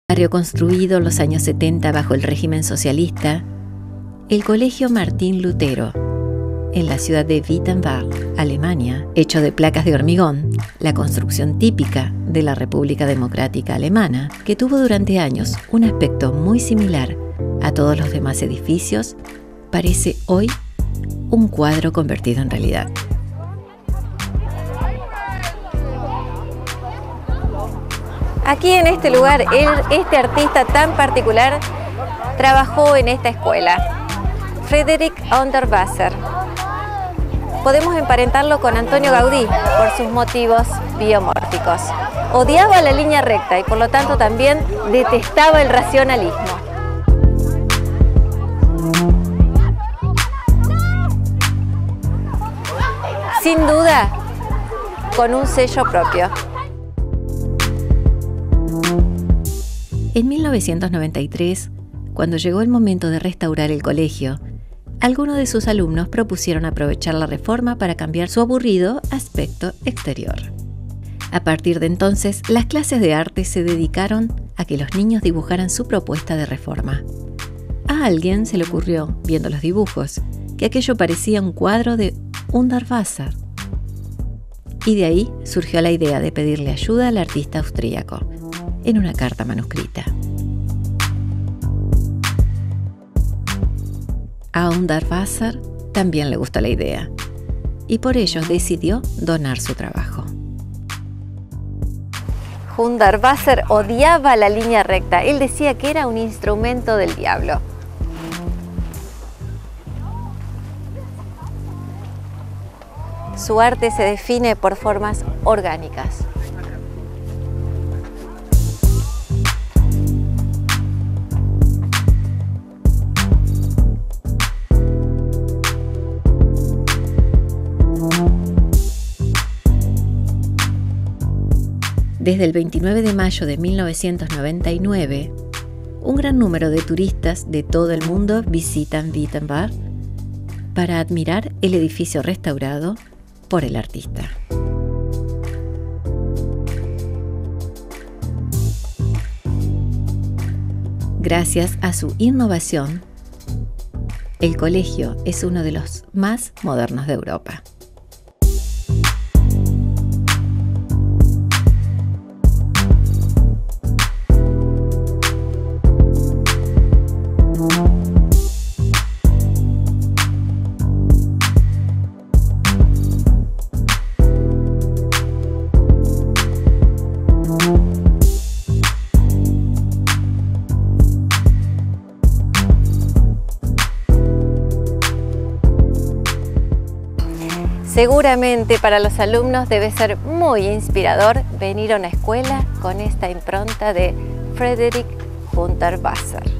Barrio construido en los años 70 bajo el régimen socialista, el Colegio Martín Lutero, en la ciudad de Wittenberg, Alemania, hecho de placas de hormigón, la construcción típica de la República Democrática Alemana, que tuvo durante años un aspecto muy similar a todos los demás edificios, parece hoy un cuadro convertido en realidad. Aquí en este lugar, este artista tan particular trabajó en esta escuela, Friedrich Unterwasser. Podemos emparentarlo con Antonio Gaudí por sus motivos biomórficos. Odiaba la línea recta y por lo tanto también detestaba el racionalismo. Sin duda, con un sello propio. En 1993, cuando llegó el momento de restaurar el colegio, algunos de sus alumnos propusieron aprovechar la reforma para cambiar su aburrido aspecto exterior. A partir de entonces, las clases de arte se dedicaron a que los niños dibujaran su propuesta de reforma. A alguien se le ocurrió, viendo los dibujos, que aquello parecía un cuadro de Unterwasser. Y de ahí surgió la idea de pedirle ayuda al artista austríaco, en una carta manuscrita. A Unterwasser también le gustó la idea, y por ello decidió donar su trabajo. Unterwasser odiaba la línea recta. Él decía que era un instrumento del diablo. Su arte se define por formas orgánicas. Desde el 29 de mayo de 1999, un gran número de turistas de todo el mundo visitan Wittenberg para admirar el edificio restaurado por el artista. Gracias a su innovación, el colegio es uno de los más modernos de Europa. Seguramente para los alumnos debe ser muy inspirador venir a una escuela con esta impronta de Friedrich Unterwasser.